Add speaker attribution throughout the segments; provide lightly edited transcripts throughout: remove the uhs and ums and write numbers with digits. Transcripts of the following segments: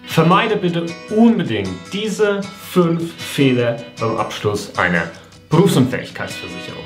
Speaker 1: Vermeide bitte unbedingt diese 5 Fehler beim Abschluss einer Berufsunfähigkeitsversicherung.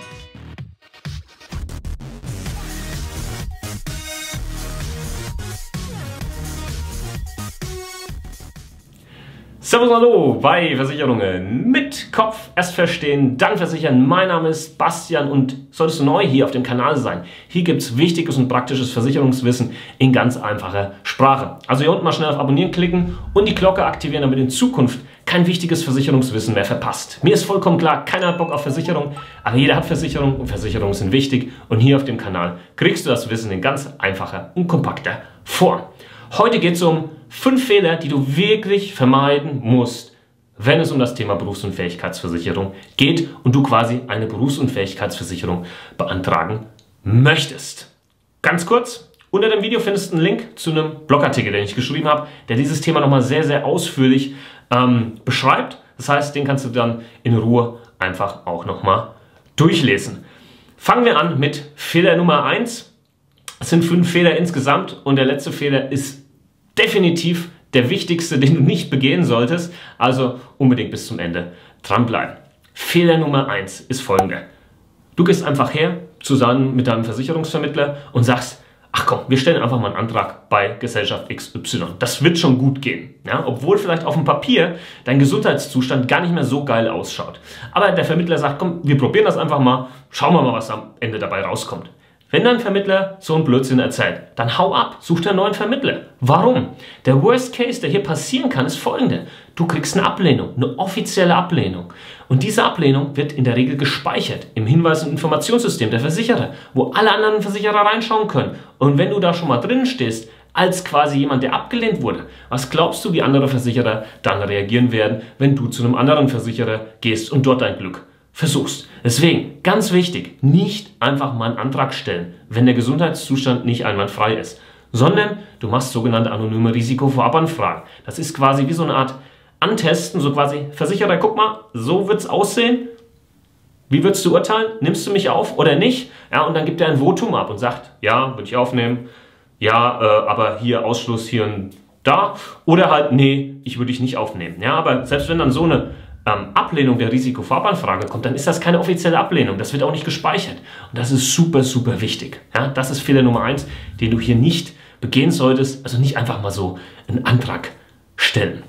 Speaker 1: Servus, hallo bei Versicherungen mit Kopf, erst verstehen, dann versichern. Mein Name ist Bastian und solltest du neu hier auf dem Kanal sein, hier gibt es wichtiges und praktisches Versicherungswissen in ganz einfacher Sprache. Also hier unten mal schnell auf Abonnieren klicken und die Glocke aktivieren, damit in Zukunft kein wichtiges Versicherungswissen mehr verpasst. Mir ist vollkommen klar, keiner hat Bock auf Versicherung, aber jeder hat Versicherung und Versicherungen sind wichtig. Und hier auf dem Kanal kriegst du das Wissen in ganz einfacher und kompakter Form. Heute geht es um 5 Fehler, die du wirklich vermeiden musst, wenn es um das Thema Berufsunfähigkeitsversicherung geht und du quasi eine Berufsunfähigkeitsversicherung beantragen möchtest. Ganz kurz, unter dem Video findest du einen Link zu einem Blogartikel, den ich geschrieben habe, der dieses Thema nochmal sehr, sehr ausführlich beschreibt. Das heißt, den kannst du dann in Ruhe einfach auch nochmal durchlesen. Fangen wir an mit Fehler Nummer 1. Es sind 5 Fehler insgesamt und der letzte Fehler ist definitiv der wichtigste, den du nicht begehen solltest. Also unbedingt bis zum Ende dranbleiben. Fehler Nummer 1 ist folgender. Du gehst einfach her, zusammen mit deinem Versicherungsvermittler und sagst, ach komm, wir stellen einfach mal einen Antrag bei Gesellschaft XY. Das wird schon gut gehen. Ja, obwohl vielleicht auf dem Papier dein Gesundheitszustand gar nicht mehr so geil ausschaut. Aber der Vermittler sagt, komm, wir probieren das einfach mal, schauen wir mal, was am Ende dabei rauskommt. Wenn dein Vermittler so einen Blödsinn erzählt, dann hau ab, such dir einen neuen Vermittler. Warum? Der Worst Case, der hier passieren kann, ist folgende. Du kriegst eine Ablehnung, eine offizielle Ablehnung. Und diese Ablehnung wird in der Regel gespeichert im Hinweis- und Informationssystem der Versicherer, wo alle anderen Versicherer reinschauen können. Und wenn du da schon mal drin stehst, als quasi jemand, der abgelehnt wurde, was glaubst du, wie andere Versicherer dann reagieren werden, wenn du zu einem anderen Versicherer gehst und dort dein Glück versuchst? Deswegen, ganz wichtig, nicht einfach mal einen Antrag stellen, wenn der Gesundheitszustand nicht einwandfrei ist, sondern du machst sogenannte anonyme Risikovorabanfragen. Das ist quasi wie so eine Art Antesten, so quasi, Versicherer, guck mal, so wird es aussehen. Wie würdest du urteilen? Nimmst du mich auf oder nicht? Ja, und dann gibt er ein Votum ab und sagt, ja, würde ich aufnehmen, ja, aber hier Ausschluss, hier und da. Oder halt, nee, ich würde dich nicht aufnehmen. Ja, aber selbst wenn dann so eine Ablehnung der Risikovorabanfrage kommt, dann ist das keine offizielle Ablehnung. Das wird auch nicht gespeichert. Und das ist super, super wichtig. Ja, das ist Fehler Nummer 1, den du hier nicht begehen solltest. Also nicht einfach mal so einen Antrag stellen.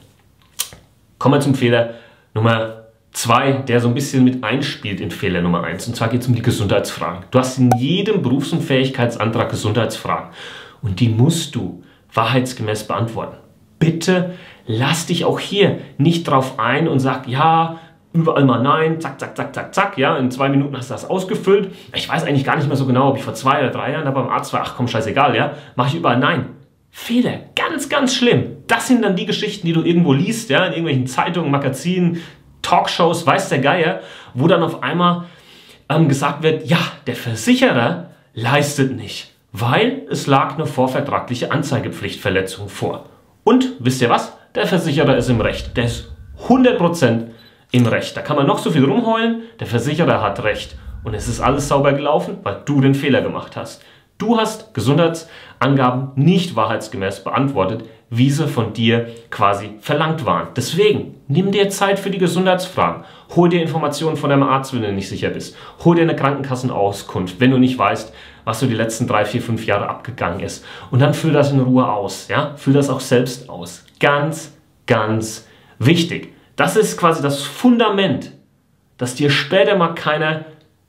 Speaker 1: Kommen wir zum Fehler Nummer 2, der so ein bisschen mit einspielt in Fehler Nummer 1. Und zwar geht es um die Gesundheitsfragen. Du hast in jedem Berufsunfähigkeitsantrag Gesundheitsfragen. Und die musst du wahrheitsgemäß beantworten. Bitte lass dich auch hier nicht drauf ein und sag, ja, überall mal nein, zack, zack, zack, zack, zack, ja, in 2 Minuten hast du das ausgefüllt. Ich weiß eigentlich gar nicht mehr so genau, ob ich vor 2 oder 3 Jahren da beim Arzt war, ach komm, scheißegal, ja, mache ich überall nein. Fehler, ganz, ganz schlimm. Das sind dann die Geschichten, die du irgendwo liest, ja, in irgendwelchen Zeitungen, Magazinen, Talkshows, weiß der Geier, wo dann auf einmal gesagt wird, ja, der Versicherer leistet nicht, weil es lag eine vorvertragliche Anzeigepflichtverletzung vor. Und, wisst ihr was? Der Versicherer ist im Recht. Der ist 100% im Recht. Da kann man noch so viel rumheulen, der Versicherer hat Recht. Und es ist alles sauber gelaufen, weil du den Fehler gemacht hast. Du hast Gesundheitsangaben nicht wahrheitsgemäß beantwortet, wie sie von dir quasi verlangt waren. Deswegen, nimm dir Zeit für die Gesundheitsfragen. Hol dir Informationen von deinem Arzt, wenn du nicht sicher bist. Hol dir eine Krankenkassenauskunft, wenn du nicht weißt, was so die letzten 3, 4, 5 Jahre abgegangen ist. Und dann füll das in Ruhe aus. Ja? Füll das auch selbst aus. Ganz, ganz wichtig. Das ist quasi das Fundament, dass dir später mal keiner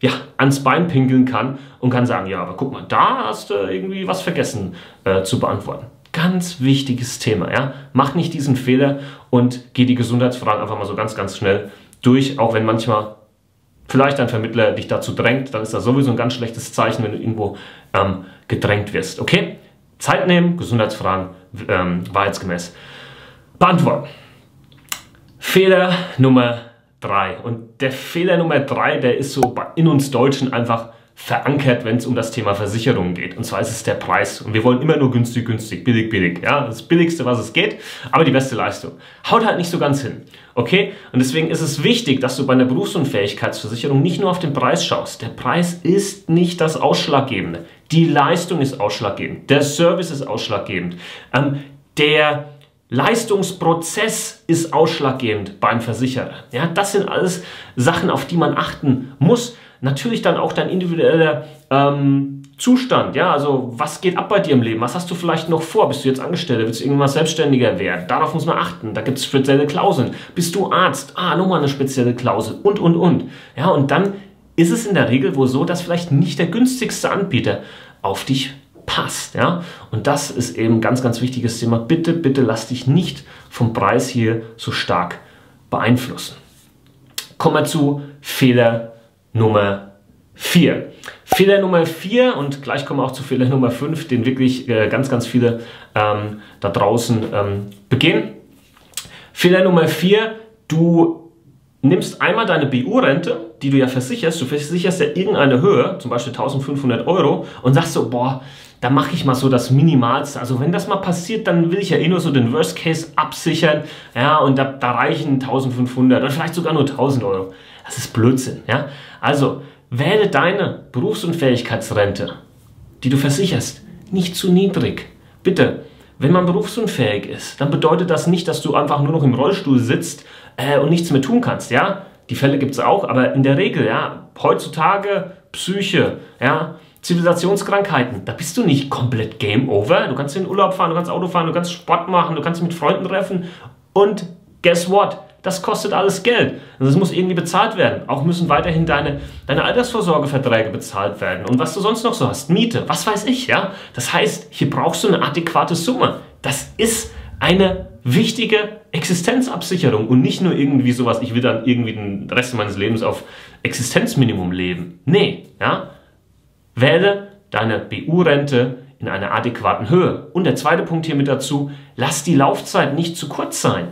Speaker 1: ans Bein pinkeln kann und kann sagen, ja, aber guck mal, da hast du irgendwie was vergessen zu beantworten. Ganz wichtiges Thema. Ja? Mach nicht diesen Fehler und geh die Gesundheitsfragen einfach mal so ganz, ganz schnell durch, auch wenn manchmal vielleicht ein Vermittler dich dazu drängt, dann ist das sowieso ein ganz schlechtes Zeichen, wenn du irgendwo gedrängt wirst. Okay? Zeit nehmen, Gesundheitsfragen wahrheitsgemäß beantworten. Fehler Nummer 3. Und der Fehler Nummer 3, der ist so in uns Deutschen einfach verankert, wenn es um das Thema Versicherungen geht. Und zwar ist es der Preis. Und wir wollen immer nur günstig, günstig, billig, billig. Ja, das Billigste, was es geht, aber die beste Leistung. Haut halt nicht so ganz hin. Okay? Und deswegen ist es wichtig, dass du bei einer Berufsunfähigkeitsversicherung nicht nur auf den Preis schaust. Der Preis ist nicht das Ausschlaggebende. Die Leistung ist ausschlaggebend. Der Service ist ausschlaggebend. Der Leistungsprozess ist ausschlaggebend beim Versicherer. Ja, das sind alles Sachen, auf die man achten muss. Natürlich dann auch dein individueller Zustand. Ja, also was geht ab bei dir im Leben? Was hast du vielleicht noch vor? Bist du jetzt Angestellter? Willst du irgendwann selbstständiger werden? Darauf muss man achten. Da gibt es spezielle Klauseln. Bist du Arzt? Nochmal eine spezielle Klausel und. Ja, und dann ist es in der Regel wohl so, dass vielleicht nicht der günstigste Anbieter auf dich passt. Ja? Und das ist eben ein ganz, ganz wichtiges Thema. Bitte, bitte lass dich nicht vom Preis hier so stark beeinflussen. Kommen wir zu Fehler Nummer 4. Fehler Nummer 4 und gleich kommen wir auch zu Fehler Nummer 5, den wirklich ganz, ganz viele da draußen begehen. Fehler Nummer 4, du nimmst einmal deine BU-Rente, die du ja versicherst, du versicherst ja irgendeine Höhe, zum Beispiel 1.500 € und sagst so, boah, da mache ich mal so das Minimalste. Also wenn das mal passiert, dann will ich ja eh nur so den Worst Case absichern. Ja, und da reichen 1.500 oder vielleicht sogar nur 1.000 €. Das ist Blödsinn. Ja? Also wähle deine Berufsunfähigkeitsrente, die du versicherst, nicht zu niedrig. Bitte, wenn man berufsunfähig ist, dann bedeutet das nicht, dass du einfach nur noch im Rollstuhl sitzt und nichts mehr tun kannst. Ja? Die Fälle gibt es auch, aber in der Regel, ja, heutzutage Psyche, ja, Zivilisationskrankheiten, da bist du nicht komplett Game Over. Du kannst in den Urlaub fahren, du kannst Auto fahren, du kannst Sport machen, du kannst dich mit Freunden treffen und guess what? Das kostet alles Geld. Und das muss irgendwie bezahlt werden. Auch müssen weiterhin deine Altersvorsorgeverträge bezahlt werden. Und was du sonst noch so hast, Miete, was weiß ich, ja? Das heißt, hier brauchst du eine adäquate Summe. Das ist eine wichtige Existenzabsicherung und nicht nur irgendwie sowas, ich will dann irgendwie den Rest meines Lebens auf Existenzminimum leben. Nee, ja? Wähle deine BU-Rente in einer adäquaten Höhe. Und der zweite Punkt hier mit dazu, lass die Laufzeit nicht zu kurz sein.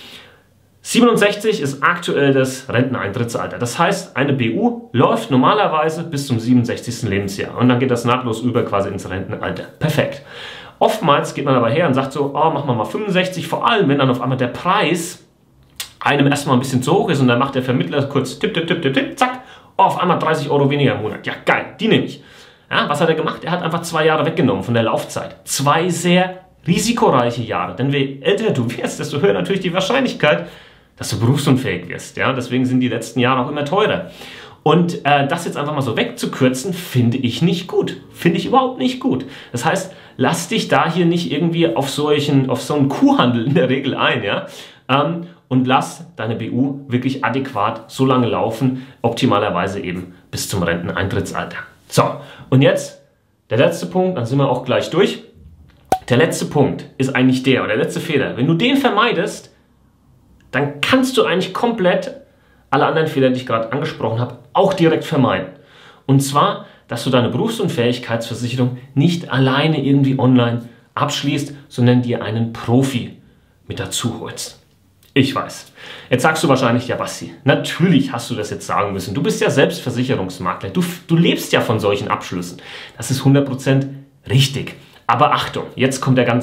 Speaker 1: 67 ist aktuell das Renteneintrittsalter. Das heißt, eine BU läuft normalerweise bis zum 67. Lebensjahr. Und dann geht das nahtlos über quasi ins Rentenalter. Perfekt. Oftmals geht man aber her und sagt so, machen wir mal 65, vor allem wenn dann auf einmal der Preis einem erstmal ein bisschen zu hoch ist und dann macht der Vermittler kurz tipp, tipp, tipp, tipp, tipp, zack, auf einmal 30 € weniger im Monat. Ja, geil, die nehme ich. Ja, was hat er gemacht? Er hat einfach 2 Jahre weggenommen von der Laufzeit. 2 sehr risikoreiche Jahre. Denn je älter du wirst, desto höher natürlich die Wahrscheinlichkeit, dass du berufsunfähig wirst. Ja, deswegen sind die letzten Jahre auch immer teurer. Und das jetzt einfach mal so wegzukürzen, finde ich nicht gut. Finde ich überhaupt nicht gut. Das heißt, lass dich da hier nicht irgendwie auf so einen Kuhhandel in der Regel ein. Ja? Und lass deine BU wirklich adäquat so lange laufen, optimalerweise eben bis zum Renteneintrittsalter. So, und jetzt der letzte Punkt, dann sind wir auch gleich durch. Der letzte Punkt ist eigentlich der letzte Fehler. Wenn du den vermeidest, dann kannst du eigentlich komplett alle anderen Fehler, die ich gerade angesprochen habe, auch direkt vermeiden. Und zwar, dass du deine Berufsunfähigkeitsversicherung nicht alleine irgendwie online abschließt, sondern dir einen Profi mit dazu holst. Ich weiß. Jetzt sagst du wahrscheinlich, ja Basti, natürlich hast du das jetzt sagen müssen. Du bist ja selbst Versicherungsmakler. Du lebst ja von solchen Abschlüssen. Das ist 100% richtig. Aber Achtung, jetzt kommt der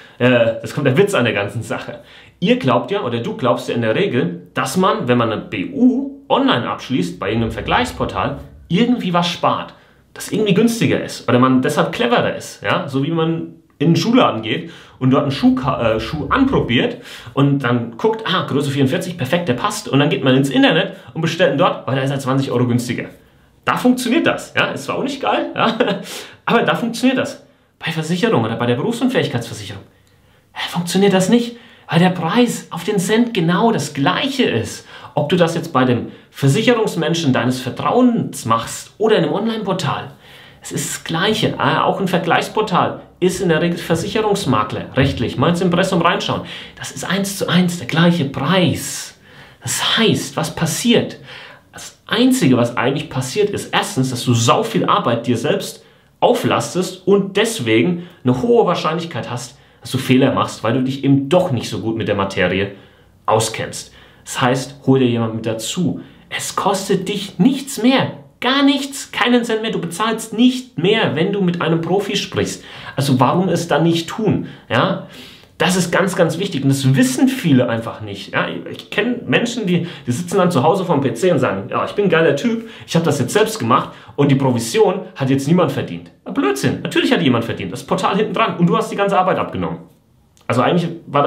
Speaker 1: Witz an der ganzen Sache. Ihr glaubt ja, oder du glaubst ja in der Regel, dass man, wenn man eine BU online abschließt, bei irgendeinem Vergleichsportal, irgendwie was spart. Das irgendwie günstiger ist. Oder man deshalb cleverer ist. Ja? So wie man in den Schuhladen geht und dort einen Schuh anprobiert und dann guckt, Größe 44, perfekt, der passt. Und dann geht man ins Internet und bestellt ihn dort, weil da ist er 20 € günstiger. Da funktioniert das. Ja? Ist zwar auch nicht geil, ja? Aber da funktioniert das. Bei Versicherung oder bei der Berufsunfähigkeitsversicherung funktioniert das nicht, weil der Preis auf den Cent genau das gleiche ist. Ob du das jetzt bei dem Versicherungsmenschen deines Vertrauens machst oder in einem Online-Portal. Es ist das Gleiche. Auch ein Vergleichsportal ist in der Regel Versicherungsmakler rechtlich. Mal ins Impressum reinschauen. Das ist 1:1 der gleiche Preis. Das heißt, was passiert? Das Einzige, was eigentlich passiert, ist erstens, dass du sau viel Arbeit dir selbst auflastest und deswegen eine hohe Wahrscheinlichkeit hast, dass du Fehler machst, weil du dich eben doch nicht so gut mit der Materie auskennst. Das heißt, hol dir jemanden mit dazu. Es kostet dich nichts mehr. Gar nichts, keinen Cent mehr. Du bezahlst nicht mehr, wenn du mit einem Profi sprichst. Also warum es dann nicht tun? Ja? Das ist ganz, ganz wichtig und das wissen viele einfach nicht. Ja? Ich kenne Menschen, die sitzen dann zu Hause vorm PC und sagen, ja, ich bin ein geiler Typ, ich habe das jetzt selbst gemacht und die Provision hat jetzt niemand verdient. Blödsinn, natürlich hat jemand verdient, das Portal hinten dran und du hast die ganze Arbeit abgenommen. Also eigentlich war das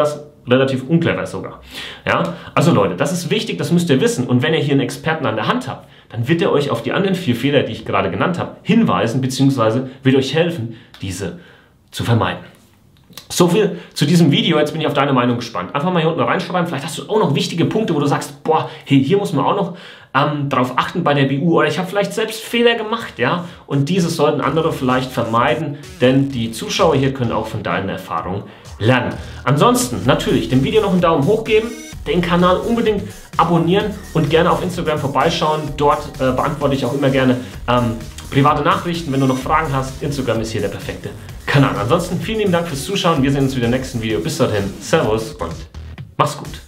Speaker 1: relativ unclever sogar. Ja? Also Leute, das ist wichtig, das müsst ihr wissen. Und wenn ihr hier einen Experten an der Hand habt, dann wird er euch auf die anderen 4 Fehler, die ich gerade genannt habe, hinweisen, beziehungsweise wird euch helfen, diese zu vermeiden. So viel zu diesem Video, jetzt bin ich auf deine Meinung gespannt. Einfach mal hier unten reinschreiben, vielleicht hast du auch noch wichtige Punkte, wo du sagst, boah, hey, hier muss man auch noch darauf achten bei der BU oder ich habe vielleicht selbst Fehler gemacht, ja, und diese sollten andere vielleicht vermeiden, denn die Zuschauer hier können auch von deinen Erfahrungen lernen. Ansonsten natürlich dem Video noch einen Daumen hoch geben, den Kanal unbedingt abonnieren und gerne auf Instagram vorbeischauen. Dort beantworte ich auch immer gerne private Nachrichten, wenn du noch Fragen hast. Instagram ist hier der perfekte Kanal. Ansonsten vielen lieben Dank fürs Zuschauen. Wir sehen uns wieder im nächsten Video. Bis dahin, Servus und mach's gut.